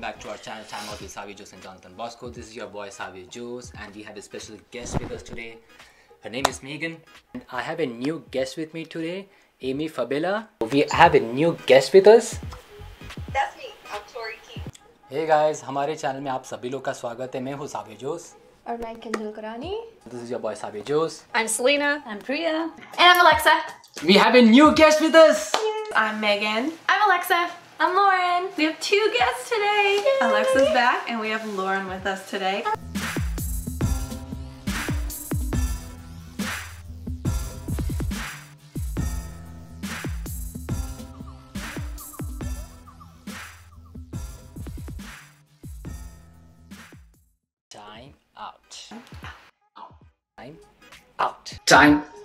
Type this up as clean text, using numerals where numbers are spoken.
back to our channel, Time Out with Savio, Juice and Jonathan Bosco. This is your boy Savio Juice, and we have a special guest with us today. Her name is Megan, and I have a new guest with me today, Amy Fabella. We have a new guest with us. That's me. I'm Tori Key. Hey guys, हमारे channel में आप सभी लोग का स्वागत है. मैं हूँ Savio Juice. और मैं किंजल करानी. This is your boy Savio Juice. I'm Selena. I'm Priya. And I'm Alexa. We have a new guest with us. I'm Megan. I'm Alexa. I'm Lauren. We have two guests today. Yay. Alexa's back and we have Lauren with us today. Time out. Time out. Time